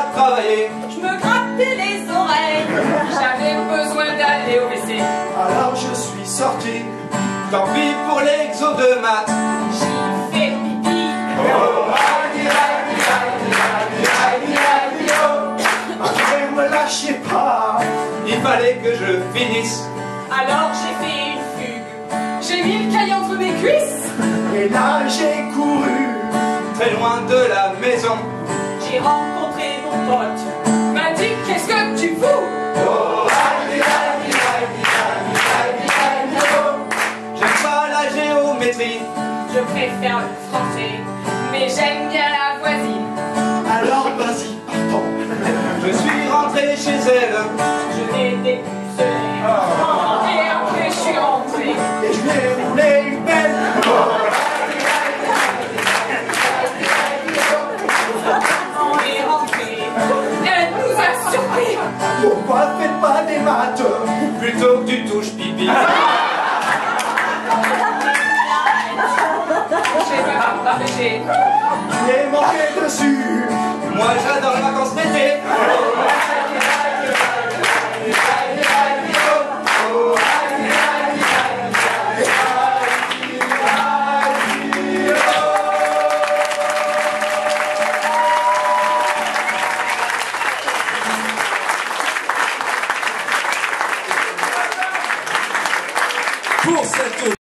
travailler. Je me grattais les oreilles, j'avais besoin d'aller au WC. Alors je suis sorti, tant pis pour l'exo de maths. J'y fais pipi. Oh, adi, adi, adi, adi, adi, adi, oh. Ah, ne me lâchez pas, il fallait que je finisse. Alors j'ai fait une fugue, j'ai mis le cahier entre mes cuisses. Et là j'ai couru, très loin de la maison. J'ai rencontré mon pote, m'a dit qu'est-ce que tu fous? Oh, adi, adi, adi, adi, adi, adi, oh. J'aime pas la géométrie, Je préfère le français, mais j'aime bien la voisine. alors vas-y, partons. Je suis rentré chez elle, Je l'ai dépucelé, et après je suis rentré. et je lui ai roulé une belle. On est rentré, elle nous a surpris. Pourquoi faites pas des maths, ou plutôt que tu touches pipi? J'ai pas empêché. Tu es monté dessus. Moi j'adore les vacances d'été. Pour cette